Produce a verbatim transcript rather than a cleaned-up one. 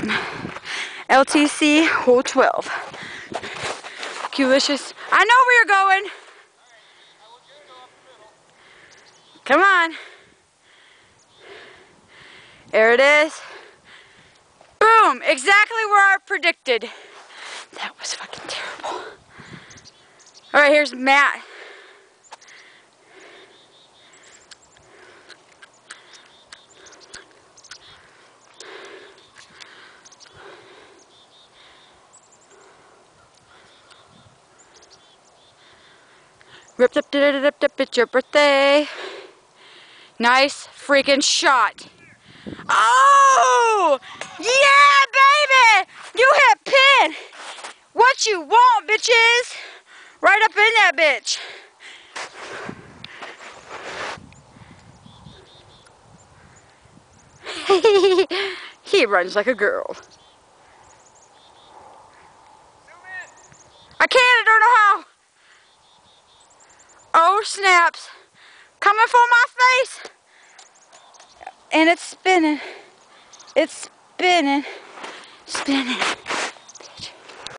L T C, hole twelve. Q-licious. I know where you're going. Come on. There it is. Boom! Exactly where I predicted. That was fucking terrible. Alright, here's Matt. Ripped up, dip, dip, dip, it's your birthday. Nice freaking shot. Oh! Yeah, baby! You hit pin! What you want, bitches? Right up in that bitch. He runs like a girl. I can't, I don't know how. Oh, snaps. Coming for my face. And it's spinning. It's spinning. Spinning.